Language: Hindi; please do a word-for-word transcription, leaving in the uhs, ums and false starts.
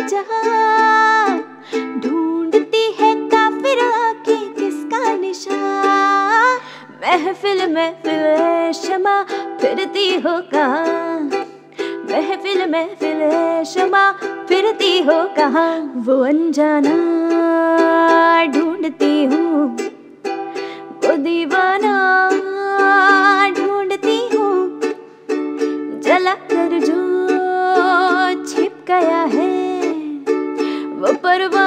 जहां, ढूंढती है काफिर आके किसका निशान। महफिल महफिल शमा फिरती हो कहाँ, महफिल महफिल शमा फिरती हो कहाँ। वो अनजाना ढूंढती हूँ, वो दीवाना ढूंढती हूँ, जला कर जो छिप गया है वो परवाना